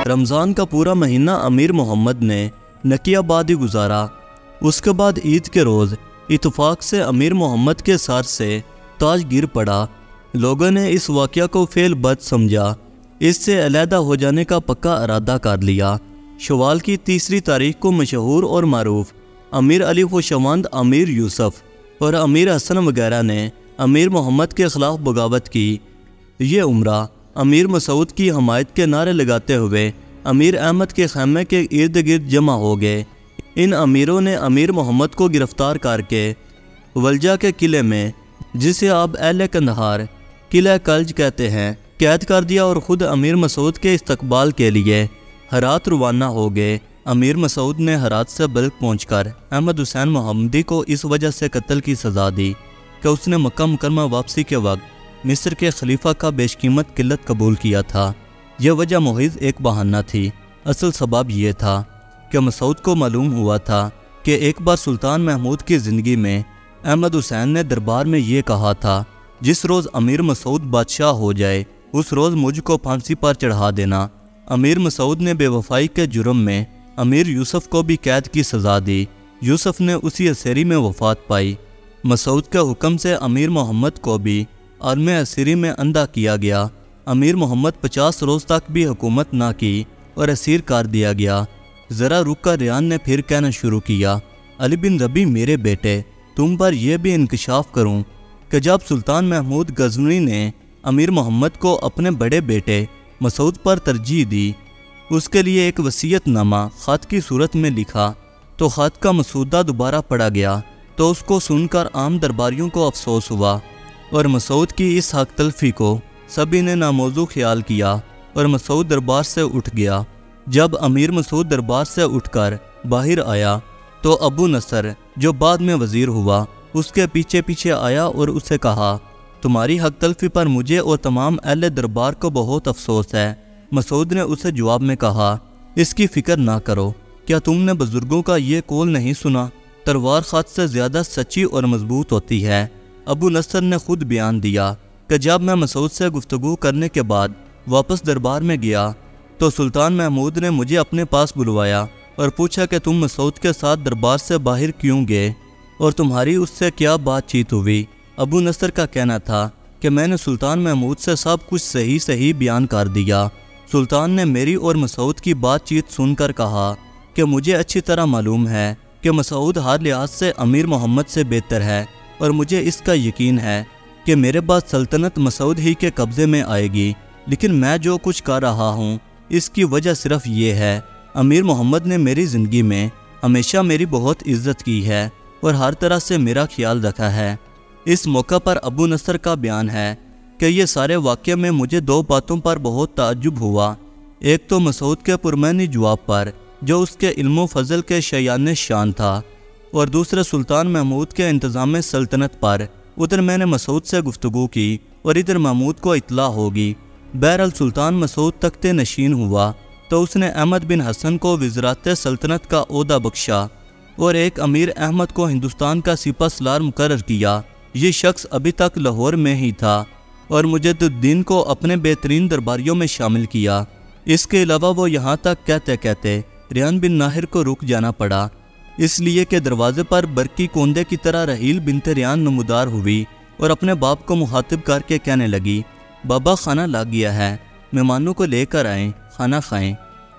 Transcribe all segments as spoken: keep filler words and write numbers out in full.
رمضان کا پورا مہینہ امیر محمد نے نقیہ آباد ہی گزارا۔ اس کے بعد عید کے روز اتفاق سے امیر محمد کے سر سے تاج گر پڑا۔ لوگوں نے اس واقعہ کو فعل بد سمجھا، اس سے علیحدہ ہو جانے کا پکا ارادہ کر لیا۔ شوال کی تیسری تاریخ کو مشہور اور معروف امیر علی خوشاوند، امیر یوسف اور امیر حسن وغیرہ نے امیر محمد کے خلاف بغاوت کی۔ یہ عمرہ امیر مسعود کی حمایت کے نعرے لگاتے ہوئے امیر احمد کے خیمے کے ارد گرد جمع ہو گئے۔ ان امیروں نے امیر محمد کو گرفتار کر کے ولجہ کے قلعے میں، جسے آپ اہل قندھار قلعہ کلج کہتے ہیں، قید کر دیا اور خود امیر مسعود کے استقبال کے لیے ہرات روانہ ہو گئے۔ امیر مسعود نے ہرات سے بلخ پہنچ کر احمد حسین محمدی کو اس وجہ سے قتل کی سزا دی کہ اس نے مکہ مکرمہ واپسی کے وقت مصر کے خلیفہ کا بیش قیمت قلت قبول کیا تھا۔ یہ وجہ محض ایک بہانہ تھی، اصل سبب یہ تھا کہ مسعود کو معلوم ہوا تھا کہ ایک بار سلطان محمود کی زندگی میں احمد حسین نے دربار میں یہ کہا تھا، جس روز امیر مسعود بادشاہ ہو جائے اس روز مجھ کو پھانسی پر چڑھا دینا۔ امیر مسعود نے بے وفائی کے جرم میں امیر یوسف کو بھی قید کی سزا دی۔ یوسف نے اسی اسیری میں وفات پائی۔ مسعود کے حکم سے امیر محمد کو بھی عالم اسیری میں اندھا کیا گیا۔ امیر محمد پچاس روز تک بھی حکومت نہ کی اور اسیر کر دیا گیا۔ ذرا رک کر ریان نے پھر کہنا شروع کیا، علی بن ربیع میرے بیٹے، تم پر یہ بھی انکشاف کروں کہ جب سلطان محمود غزنوی نے امیر محمد کو اپنے بڑے بیٹے مسعود پر ترجیح دی، اس کے لیے ایک وصیت نامہ خط کی صورت میں لکھا تو خط کا مسودہ دوبارہ پڑھا گیا تو اس کو سن کر عام درباریوں کو افسوس ہوا اور مسعود کی اس حق تلفی کو سبھی نے ناموضوع خیال کیا اور مسعود دربار سے اٹھ گیا۔ جب امیر مسعود دربار سے اٹھ کر باہر آیا تو ابو نصر، جو بعد میں وزیر ہوا، اس کے پیچھے پیچھے آیا اور اسے کہا، تمہاری حق تلفی پر مجھے اور تمام اہل دربار کو بہت افسوس ہے۔ مسعود نے اسے جواب میں کہا، اس کی فکر نہ کرو، کیا تم نے بزرگوں کا یہ قول نہیں سنا، تلوار خط سے زیادہ سچی اور مضبوط ہوتی ہے۔ ابو نصر نے خود بیان دیا کہ جب میں مسعود سے گفتگو کرنے کے بعد واپس دربار میں گیا تو سلطان محمود نے مجھے اپنے پاس بلوایا اور پوچھا کہ تم مسعود کے ساتھ دربار سے باہر کیوں گئے اور تمہاری اس سے کیا بات چیت ہوئی۔ ابو نصر کا کہنا تھا کہ میں نے سلطان محمود سے سب کچھ صحیح صحیح بیان کر دیا۔ سلطان نے میری اور مسعود کی بات چیت سن کر کہا کہ مجھے اچھی طرح معلوم ہے کہ مسعود ہر لحاظ سے امیر محمد سے بہتر ہے اور مجھے اس کا یقین ہے کہ میرے بعد سلطنت مسعود ہی کے قبضے میں آئے گی، لیکن میں جو کچھ کر رہا ہوں اس کی وجہ صرف یہ ہے، امیر محمد نے میری زندگی میں ہمیشہ میری بہت عزت کی ہے اور ہر طرح سے میرا خیال رکھا ہے۔ اس موقع پر ابو نصر کا بیان ہے کہ یہ سارے واقعے میں مجھے دو باتوں پر بہت تعجب ہوا۔ ایک تو مسعود کے پرمعنی جواب پر جو اس کے علم و فضل کے شایان شان تھا، اور دوسرے سلطان محمود کے انتظام سلطنت پر۔ ادھر میں نے مسعود سے گفتگو کی اور ادھر محمود کو اطلاع ہوگی۔ بہرحال سلطان مسعود تخت نشین ہوا تو اس نے احمد بن حسن کو وزارت سلطنت کا عہدہ بخشا اور ایک امیر احمد کو ہندوستان کا سپہ سالار مقرر کیا۔ یہ شخص ابھی تک لاہور میں ہی تھا اور مجد الدین کو اپنے بہترین درباریوں میں شامل کیا۔ اس کے علاوہ وہ یہاں تک کہتے کہتے ریان بن ناہر کو رک جانا پڑا، اس لیے کہ دروازے پر برقی کوندے کی طرح رحیل بنت ریان نمودار ہوئی اور اپنے باپ کو مخاطب کر کے کہنے لگی، بابا کھانا لگ گیا ہے، مہمانوں کو لے کر آئیں، کھانا کھائیں۔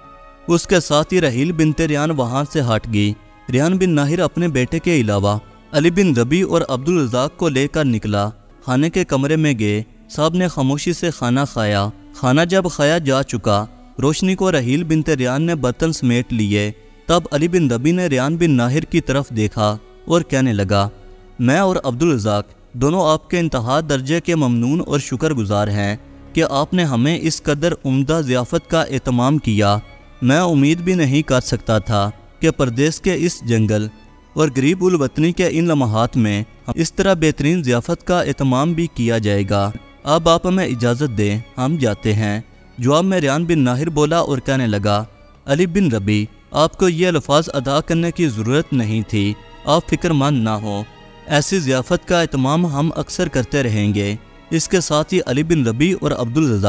اس کے ساتھ ہی رحیل بنت ریان وہاں سے ہٹ گئی۔ ریان بن ناہر اپنے بیٹے کے علاوہ علی بن ربیع اور عبدالرزاق کو لے کر نکلا۔ کھانے کے کمرے میں گئے، سب نے خاموشی سے کھانا کھایا۔ کھانا جب کھایا جا چکا، روشنی کو رحیل بنت ریان نے برتن سمیٹ لیے۔ تب علی بن ربیع نے ریان بن ناہر کی طرف دیکھا اور کہنے لگا، میں اور عبدالرزاق دونوں آپ کے انتہا درجے کے ممنون اور شکر گزار ہیں کہ آپ نے ہمیں اس قدر عمدہ ضیافت کا اہتمام کیا۔ میں امید بھی نہیں کر سکتا تھا کہ پردیس کے اس جنگل اور غریب الوطنی کے ان لمحات میں اس طرح بہترین ضیافت کا اہتمام بھی کیا جائے گا۔ اب آپ ہمیں اجازت دیں، ہم جاتے ہیں۔ جواب میں ریان بن ناہر بولا اور کہنے لگا، علی بن ربیع، آپ کو یہ الفاظ ادا کرنے کی ضرورت نہیں تھی، آپ فکر مند نہ ہوں، ایسی ضیافت کا اہتمام ہم اکثر کرتے رہیں گے۔ اس کے ساتھ ہی علی بن ربیع اور عبدالرزاق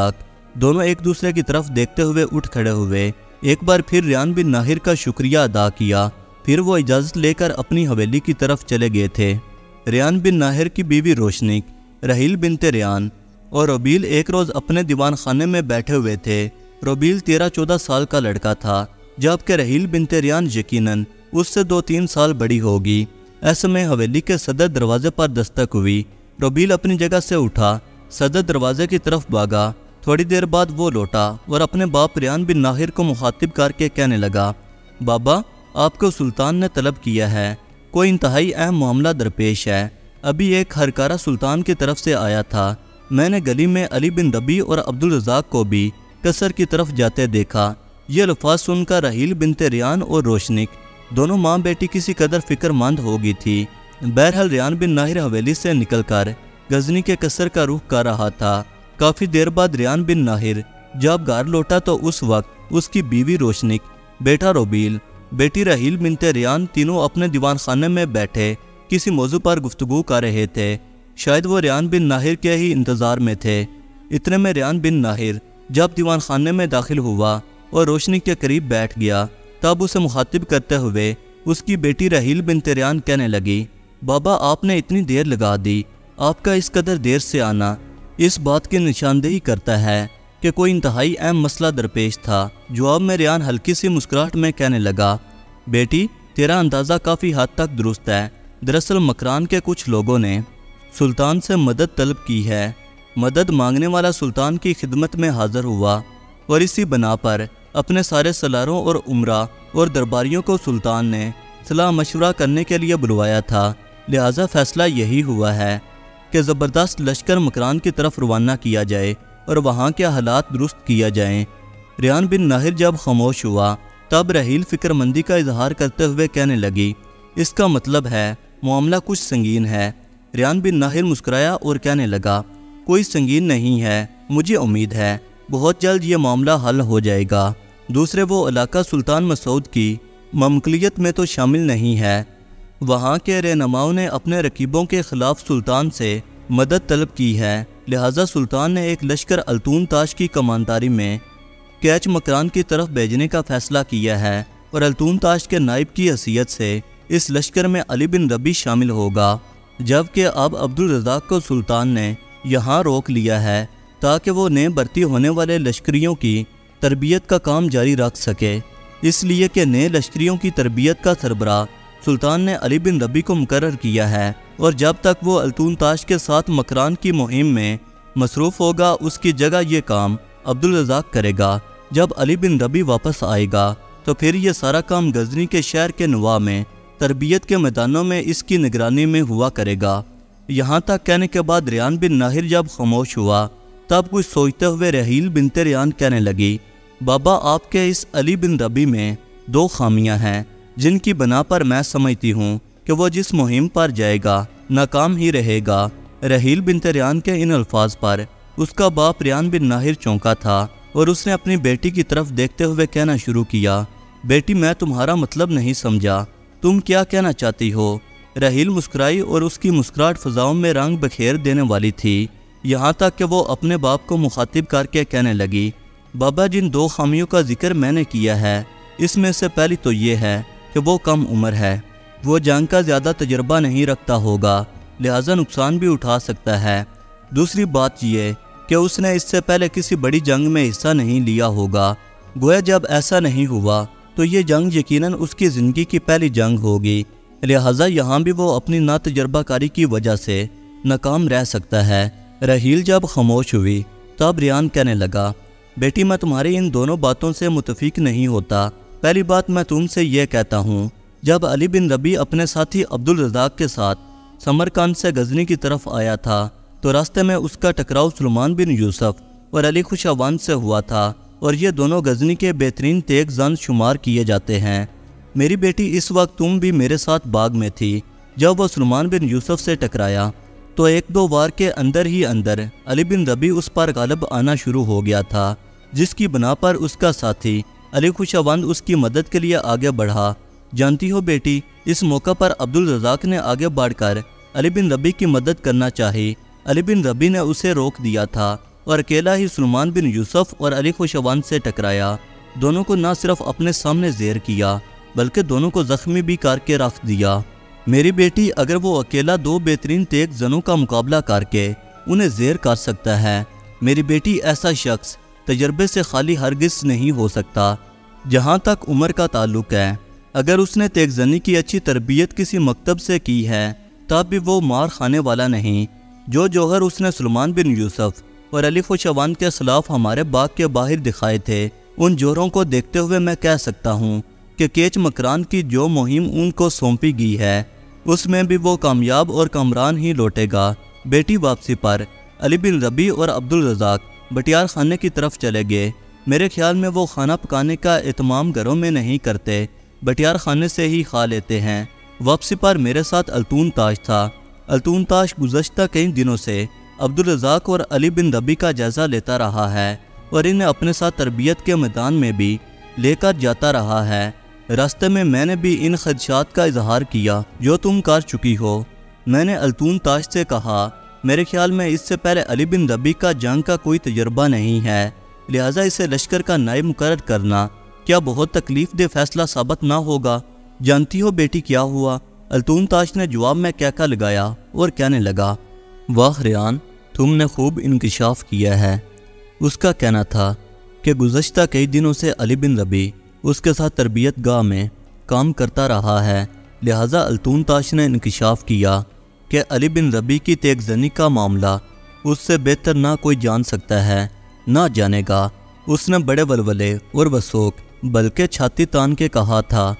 دونوں ایک دوسرے کی طرف دیکھتے ہوئے اٹھ کھڑے ہوئے، ایک بار پھر ریان بن ناہر کا شکریہ ادا کیا، پھر وہ اجازت لے کر اپنی حویلی کی طرف چلے گئے تھے۔ ریان بن ناہر کی بیوی روشنک، رحیل بنت ریان اور روبیل ایک روز اپنے دیوان خانے میں بیٹھے ہوئے تھے۔ روبیل تیرہ چودہ سال کا لڑکا تھا، جبکہ رحیل بنت ریان یقیناً اس سے دو تین سال بڑی ہوگی۔ ایسے میں حویلی کے صدر دروازے پر دستک ہوئی۔ روبیل اپنی جگہ سے اٹھا، صدر دروازے کی طرف بھاگا۔ تھوڑی دیر بعد وہ لوٹا اور اپنے باپ ریان بن ناہر کو مخاطب کر کے کہنے لگا، بابا، آپ کو سلطان نے طلب کیا ہے، کوئی انتہائی اہم معاملہ درپیش ہے۔ ابھی ایک ہرکارہ سلطان کی طرف سے آیا تھا، میں نے گلی میں علی بن ربیع اور عبدالرزاق کو بھی قصر کی طرف جاتے دیکھا۔ یہ الفاظ سن کر رحیل بنت ریان اور روشنک دونوں ماں بیٹی کسی قدر فکر مند ہو گئی تھی۔ بہرحال ریان بن ناہر حویلی سے نکل کر غزنی کے قصر کا رخ کر رہا تھا۔ کافی دیر بعد ریان بن ناہر جب گھر لوٹا تو اس وقت اس کی بیوی روشنک، بیٹا روبیل، بیٹی رحیل بنت ریان تینوں اپنے دیوان خانے میں بیٹھے کسی موضوع پر گفتگو کر رہے تھے۔ شاید وہ ریان بن ناہر کے ہی انتظار میں تھے۔ اتنے میں ریان بن ناہر جب دیوان خانے میں داخل ہوا اور روشنی کے قریب بیٹھ گیا، تب اسے مخاطب کرتے ہوئے اس کی بیٹی رحیل بنت ریان کہنے لگی، بابا، آپ نے اتنی دیر لگا دی، آپ کا اس قدر دیر سے آنا اس بات کی نشاندہی کرتا ہے کہ کوئی انتہائی اہم مسئلہ درپیش تھا۔ جواب میں ریان ہلکی سی مسکراہٹ میں کہنے لگا، بیٹی، تیرا اندازہ کافی حد تک درست ہے۔ دراصل مکران کے کچھ لوگوں نے سلطان سے مدد طلب کی ہے۔ مدد مانگنے والا سلطان کی خدمت میں حاضر ہوا اور اسی بنا پر اپنے سارے سلاروں اور عمرا اور درباریوں کو سلطان نے صلاح مشورہ کرنے کے لیے بلوایا تھا۔ لہٰذا فیصلہ یہی ہوا ہے کہ زبردست لشکر مکران کی طرف روانہ کیا جائے اور وہاں کے حالات درست کیا جائیں۔ ریان بن ناہر جب خاموش ہوا تب رحیل فکر مندی کا اظہار کرتے ہوئے کہنے لگی، اس کا مطلب ہے معاملہ کچھ سنگین ہے۔ ریان بن ناہر مسکرایا اور کہنے لگا، کوئی سنگین نہیں ہے، مجھے امید ہے بہت جلد یہ معاملہ حل ہو جائے گا۔ دوسرے وہ علاقہ سلطان مسعود کی مملکت میں تو شامل نہیں ہے۔ وہاں کے رہنماؤں نے اپنے رقیبوں کے خلاف سلطان سے مدد طلب کی ہے، لہٰذا سلطان نے ایک لشکر التون تاش کی کمانداری میں کیچ مکران کی طرف بھیجنے کا فیصلہ کیا ہے اور التون تاش کے نائب کی حیثیت سے اس لشکر میں علی بن ربیع شامل ہوگا، جبکہ اب عبدالرزاق کو سلطان نے یہاں روک لیا ہے تاکہ وہ نئے بھرتی ہونے والے لشکریوں کی تربیت کا کام جاری رکھ سکے، اس لیے کہ نئے لشکریوں کی تربیت کا سربراہ سلطان نے علی بن ربیع کو مقرر کیا ہے، اور جب تک وہ التون تاش کے ساتھ مکران کی مہم میں مصروف ہوگا اس کی جگہ یہ کام عبدالرزاق کرے گا۔ جب علی بن ربیع واپس آئے گا تو پھر یہ سارا کام غزنی کے شہر کے نواح میں تربیت کے میدانوں میں اس کی نگرانی میں ہوا کرے گا۔ یہاں تک کہنے کے بعد ریان بن ناہر جب خاموش ہوا تب کچھ سوچتے ہوئے رحیل بنت ریان کہنے لگی، بابا، آپ کے اس علی بن ربیع میں دو خامیاں ہیں جن کی بنا پر میں سمجھتی ہوں کہ وہ جس مہم پر جائے گا ناکام ہی رہے گا۔ رحیل بنت ریان کے ان الفاظ پر اس کا باپ ریان بن ناہر چونکا تھا اور اس نے اپنی بیٹی کی طرف دیکھتے ہوئے کہنا شروع کیا، بیٹی، میں تمہارا مطلب نہیں سمجھا، تم کیا کہنا چاہتی ہو؟ رحیل مسکرائی اور اس کی مسکراہٹ فضاؤں میں رنگ بکھیر دینے والی تھی، یہاں تک کہ وہ اپنے باپ کو مخاطب کر کے کہنے لگی، بابا، جن دو خامیوں کا ذکر میں نے کیا ہے اس میں سے پہلی تو یہ ہے کہ وہ کم عمر ہے، وہ جنگ کا زیادہ تجربہ نہیں رکھتا ہوگا، لہٰذا نقصان بھی اٹھا سکتا ہے۔ دوسری بات یہ کہ اس نے اس سے پہلے کسی بڑی جنگ میں حصہ نہیں لیا ہوگا، گویا جب ایسا نہیں ہوا تو یہ جنگ یقیناً اس کی زندگی کی پہلی جنگ ہوگی، لہٰذا یہاں بھی وہ اپنی ناتجربہ کاری کی وجہ سے ناکام رہ سکتا ہے۔ رحیل جب خاموش ہوئی تب ریان کہنے لگا، بیٹی، میں تمہاری ان دونوں باتوں سے متفق نہیں ہوتا۔ پہلی بات میں تم سے یہ کہتا ہوں، جب علی بن ربیع اپنے ساتھی عبدالرزاق کے ساتھ سمرقند سے غزنی کی طرف آیا تھا تو راستے میں اس کا ٹکراؤ سلیمان بن یوسف اور علی خوشاوند سے ہوا تھا، اور یہ دونوں غزنی کے بہترین تیغ زن شمار کیے جاتے ہیں۔ میری بیٹی، اس وقت تم بھی میرے ساتھ باغ میں تھی جب وہ سلیمان بن یوسف سے ٹکرایا تو ایک دو وار کے اندر ہی اندر علی بن ربیع اس پر غالب آنا شروع ہو گیا تھا، جس کی بنا پر اس کا ساتھی علی خوشاوند اس کی مدد کے لیے آگے بڑھا۔ جانتی ہو بیٹی، اس موقع پر عبدالرزاق نے آگے بڑھ کر علی بن ربیع کی مدد کرنا چاہی، علی بن ربیع نے اسے روک دیا تھا اور اکیلا ہی سلیمان بن یوسف اور علی خوشوان سے ٹکرایا۔ دونوں کو نہ صرف اپنے سامنے زیر کیا بلکہ دونوں کو زخمی بھی کر کے رکھ دیا۔ میری بیٹی اگر وہ اکیلا دو بہترین تیز زنوں کا مقابلہ کر کے انہیں زیر کر سکتا ہے، میری بیٹی ایسا شخص تجربے سے خالی ہرگز نہیں ہو سکتا۔ جہاں تک عمر کا تعلق ہے، اگر اس نے تیز زنی کی اچھی تربیت کسی مکتب سے کی ہے تب بھی وہ مار کھانے والا نہیں۔ جو جوہر اس نے سلیمان بن یوسف اور علی خوشوان کے خلاف ہمارے باغ کے باہر دکھائے تھے، ان جوہروں کو دیکھتے ہوئے میں کہہ سکتا ہوں کہ کیچ مکران کی جو مہم ان کو سونپی گئی ہے اس میں بھی وہ کامیاب اور کامران ہی لوٹے گا۔ بیٹی واپسی پر علی بن ربیع اور عبدالرزاق بٹیار خانے کی طرف چلے گئے۔ میرے خیال میں وہ کھانا پکانے کا اہتمام گھروں میں نہیں کرتے، بٹیار خانے سے ہی کھا لیتے ہیں۔ واپسی پر میرے ساتھ التون تاش تھا۔ التون تاش گزشتہ کئی دنوں سے عبدالرزاق اور علی بن ربیع کا جائزہ لیتا رہا ہے اور انہیں اپنے ساتھ تربیت کے میدان میں بھی لے کر جاتا رہا ہے۔ راستے میں میں نے بھی ان خدشات کا اظہار کیا جو تم کر چکی ہو۔ میں نے التون تاش سے کہا، میرے خیال میں اس سے پہلے علی بن ربیع کا جنگ کا کوئی تجربہ نہیں ہے، لہٰذا اسے لشکر کا نائب مقرر کرنا کیا بہت تکلیف دہ فیصلہ ثابت نہ ہوگا؟ جانتی ہو بیٹی کیا ہوا؟ التون تاش نے جواب میں کہکا لگایا اور کہنے لگا، واہ ریان، تم نے خوب انکشاف کیا ہے۔ اس کا کہنا تھا کہ گزشتہ کئی دنوں سے علی بن ربیع اس کے ساتھ تربیت گاہ میں کام کرتا رہا ہے، لہٰذا التون تاش نے انکشاف کیا کہ علی بن ربیع کی تیغ زنی کا معاملہ اس سے بہتر نہ کوئی جان سکتا ہے، نہ جانے گا۔ اس نے بڑے ولولے اور وثوق بلکہ چھاتی تان کے کہا تھا،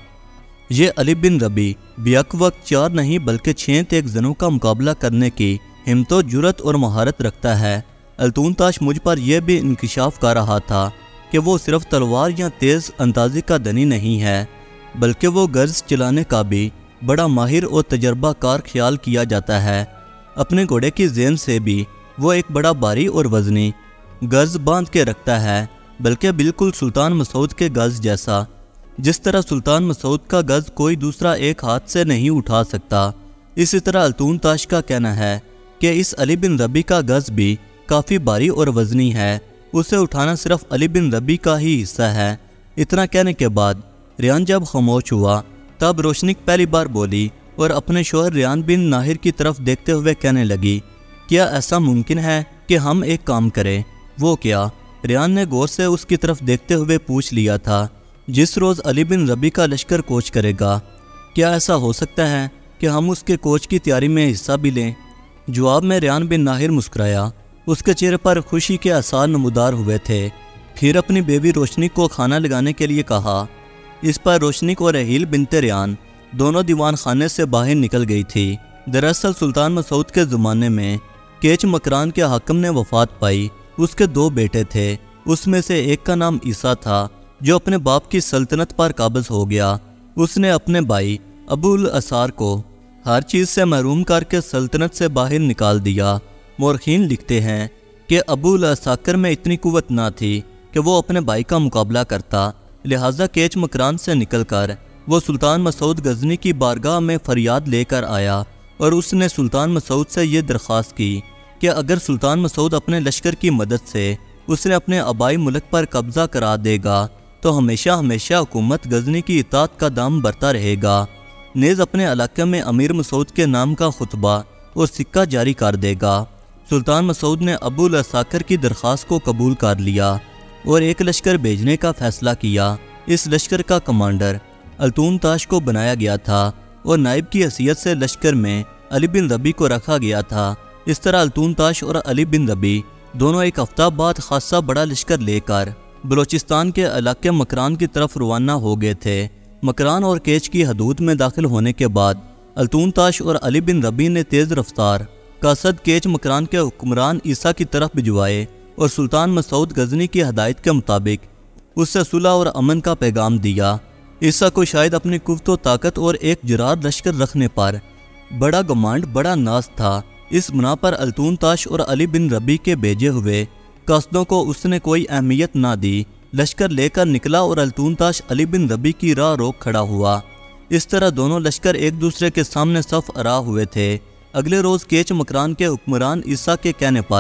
یہ علی بن ربیع بیک وقت چار نہیں بلکہ چھ تیغ زنوں کا مقابلہ کرنے کی ہمت و جرأت اور مہارت رکھتا ہے۔ التون تاش مجھ پر یہ بھی انکشاف کر رہا تھا کہ وہ صرف تلوار یا تیز اندازی کا دنی نہیں ہے بلکہ وہ گرز چلانے کا بھی بڑا ماہر اور تجربہ کار خیال کیا جاتا ہے۔ اپنے گھوڑے کی زین سے بھی وہ ایک بڑا باری اور وزنی گرز باندھ کے رکھتا ہے، بلکہ بالکل سلطان مسعود کے گز جیسا۔ جس طرح سلطان مسعود کا گز کوئی دوسرا ایک ہاتھ سے نہیں اٹھا سکتا، اسی طرح التون تاش کا کہنا ہے کہ اس علی بن ربیع کا گز بھی کافی باری اور وزنی ہے، اسے اٹھانا صرف علی بن ربیع کا ہی حصہ ہے۔ اتنا کہنے کے بعد ریان جب خاموش ہوا تب روشنک پہلی بار بولی اور اپنے شوہر ریان بن ناہر کی طرف دیکھتے ہوئے کہنے لگی، کیا ایسا ممکن ہے کہ ہم ایک کام کریں؟ وہ کیا؟ ریان نے غور سے اس کی طرف دیکھتے ہوئے پوچھ لیا تھا۔ جس روز علی بن ربیع کا لشکر کوچ کرے گا، کیا ایسا ہو سکتا ہے کہ ہم اس کے کوچ کی تیاری میں حصہ بھی لیں؟ جواب میں ریان بن ناہر مسکرایا، اس کے چہرے پر خوشی کے آثار نمودار ہوئے تھے۔ پھر اپنی بیوی روشنی کو کھانا لگانے کے لیے کہا۔ اس پر روشنی کو رحیل بنت ریان دونوں دیوان خانے سے باہر نکل گئی تھی۔ دراصل سلطان مسعود کے زمانے میں کیچ مکران کے حاکم نے وفات پائی۔ اس کے دو بیٹے تھے، اس میں سے ایک کا نام عیسیٰ تھا جو اپنے باپ کی سلطنت پر قابض ہو گیا۔ اس نے اپنے بھائی ابو الاسار کو ہر چیز سے محروم کر کے سلطنت سے باہر نکال دیا۔ مورخین لکھتے ہیں کہ ابو الاساکر میں اتنی قوت نہ تھی کہ وہ اپنے بھائی کا مقابلہ کرتا، لہٰذا کیچ مکران سے نکل کر وہ سلطان مسعود غزنی کی بارگاہ میں فریاد لے کر آیا اور اس نے سلطان مسعود سے یہ درخواست کی کہ اگر سلطان مسعود اپنے لشکر کی مدد سے اس نے اپنے آبائی ملک پر قبضہ کرا دے گا تو ہمیشہ ہمیشہ حکومت غزنی کی اطاعت کا دام برتا رہے گا، نیز اپنے علاقے میں امیر مسعود کے نام کا خطبہ اور سکہ جاری کر دے گا۔ سلطان مسعود نے ابو الاساکر کی درخواست کو قبول کر لیا اور ایک لشکر بھیجنے کا فیصلہ کیا۔ اس لشکر کا کمانڈر التون تاش کو بنایا گیا تھا اور نائب کی حیثیت سے لشکر میں علی بن ربیع کو رکھا گیا تھا۔ اس طرح التون تاش اور علی بن ربیع دونوں ایک ہفتہ بعد خاصا بڑا لشکر لے کر بلوچستان کے علاقے مکران کی طرف روانہ ہو گئے تھے۔ مکران اور کیچ کی حدود میں داخل ہونے کے بعد التون تاش اور علی بن ربیع نے تیز رفتار قاصد کیچ مکران کے حکمران عیسیٰ کی طرف بھجوائے اور سلطان مسعود غزنی کی ہدایت کے مطابق اس سے صلح اور امن کا پیغام دیا۔ عیسیٰ کو شاید اپنی قوت و طاقت اور ایک جرار لشکر رکھنے پر بڑا گمانڈ بڑا ناز تھا۔ اس بنا پر التون تاش اور علی بن ربیع کے بھیجے ہوئے قاصدوں کو اس نے کوئی اہمیت نہ دی۔ لشکر لے کر نکلا اور التون تاش علی بن ربیع کی راہ روک کھڑا ہوا۔ اس طرح دونوں لشکر ایک دوسرے کے سامنے صف آرا ہوئے تھے۔ اگلے روز کیچ مکران کے حکمران عیسیٰ کے کہنے پر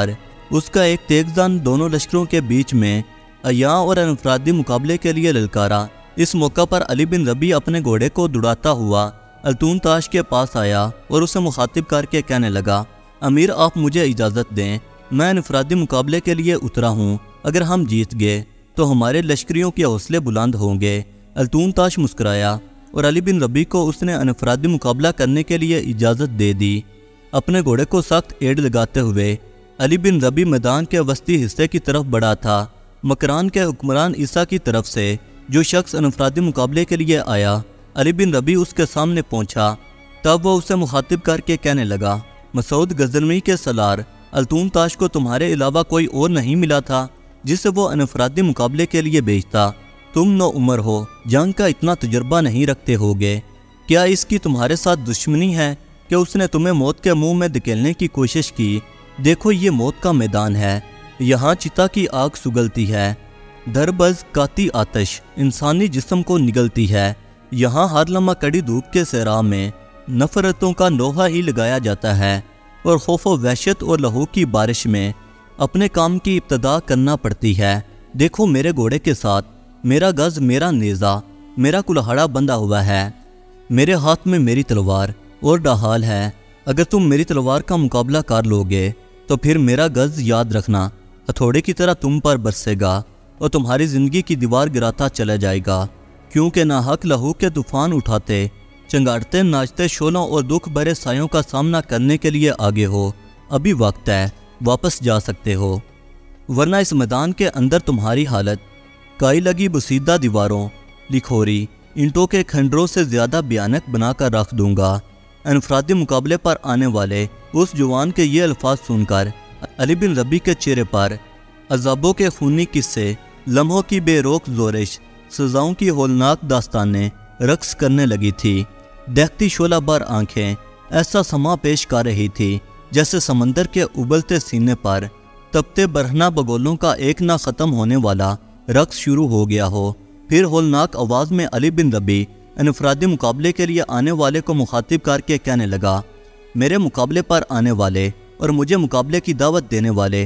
اس کا ایک تیزدان دونوں لشکروں کے بیچ میں عیاں اور انفرادی مقابلے کے لیے للکارا۔ اس موقع پر علی بن ربیع اپنے گھوڑے کو دوڑاتا ہوا التون تاش کے پاس آیا اور اسے مخاطب کر کے کہنے لگا، امیر آپ مجھے اجازت دیں، میں انفرادی مقابلے کے لیے اترا ہوں، اگر ہم جیت گئے تو ہمارے لشکریوں کے حوصلے بلند ہوں گے۔ التون تاش مسکرایا اور علی بن ربیع کو اس نے انفرادی مقابلہ کرنے کے لیے اجازت دے دی۔ اپنے گھوڑے کو سخت ایڑ لگاتے ہوئے علی بن ربیع میدان کے وسطی حصے کی طرف بڑھا تھا۔ مکران کے حکمران عیسیٰ کی طرف سے جو شخص انفرادی مقابلے کے لیے آیا، علی بن ربیع اس کے سامنے پہنچا۔ تب وہ اسے مخاطب کر کے کہنے لگا، مسعود غزنوی کے سالار التون تاش کو تمہارے علاوہ کوئی اور نہیں ملا تھا جسے وہ انفرادی مقابلے کے لیے بھیجتا؟ تم نو عمر ہو، جنگ کا اتنا تجربہ نہیں رکھتے ہوگے، کیا اس کی تمہارے ساتھ دشمنی ہے کہ اس نے تمہیں موت کے منہ میں دھکیلنے کی کوشش کی؟ دیکھو یہ موت کا میدان ہے، یہاں چتا کی آگ سگلتی ہے، دربز کاتی آتش انسانی جسم کو نگلتی ہے، یہاں ہر لمحہ کڑی دھوپ کے صحرا میں نفرتوں کا نوحہ ہی لگایا جاتا ہے اور خوف و وحشت اور لہو کی بارش میں اپنے کام کی ابتدا کرنا پڑتی ہے۔ دیکھو میرے گھوڑے کے ساتھ میرا گز، میرا نیزہ، میرا کلہاڑا بندھا ہوا ہے، میرے ہاتھ میں میری تلوار اور ڈھال ہے۔ اگر تم میری تلوار کا مقابلہ کر لوگے تو پھر میرا گز یاد رکھنا ہتھوڑے کی طرح تم پر برسے گا اور تمہاری زندگی کی دیوار گراتا چلا جائے گا، کیونکہ ناحق لہو کے طوفان اٹھاتے، چنگاڑتے ناچتے شعلوں اور دکھ بھرے سایوں کا سامنا کرنے کے لیے آگے ہو۔ ابھی وقت ہے، واپس جا سکتے ہو، ورنہ اس میدان کے اندر تمہاری حالت کائی لگی بسیدہ دیواروں، لکھوری اینٹوں کے کھنڈروں سے زیادہ بھیانک بنا کر رکھ دوں گا۔ انفرادی مقابلے پر آنے والے اس جوان کے یہ الفاظ سن کر علی بن ربیع کے چہرے پر عذابوں کے خونی قصے، لمحوں کی بے روک زورش، سزاؤں کی ہولناک داستانیں رقص کرنے لگی تھی۔ دیکھتی شعلہ بار آنکھیں ایسا سما پیش کر رہی تھی جیسے سمندر کے ابلتے سینے پر تپتے برہنہ بگولوں کا ایک نہ ختم ہونے والا رقص شروع ہو گیا ہو۔ پھر ہولناک آواز میں علی بن ربیع انفرادی مقابلے کے لیے آنے والے کو مخاطب کر کے کہنے لگا، میرے مقابلے پر آنے والے اور مجھے مقابلے کی دعوت دینے والے،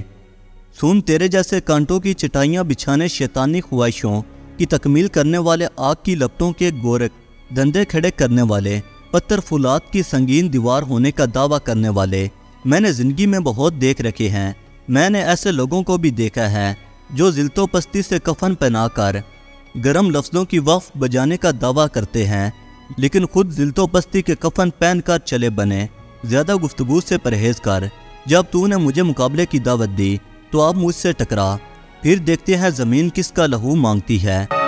سن تیرے جیسے کانٹوں کی چٹائیاں بچھانے شیطانی خواہشوں کی تکمیل کرنے والے، آگ کی لپٹوں کے گورک دندے کھڑے کرنے والے، پتھر فولاد کی سنگین دیوار ہونے کا دعویٰ کرنے والے، میں نے زندگی میں بہت دیکھ رکھے ہیں۔ میں نے ایسے لوگوں کو بھی دیکھا ہے جو ذلت و پستی سے کفن پہنا کر گرم لفظوں کی وقف بجانے کا دعویٰ کرتے ہیں، لیکن خود ذلت و پستی کے کفن پہن کر چلے بنے۔ زیادہ گفتگو سے پرہیز کر، جب تو نے مجھے مقابلے کی دعوت دی تو اب مجھ سے ٹکرا، پھر دیکھتے ہیں زمین کس کا لہو مانگتی ہے۔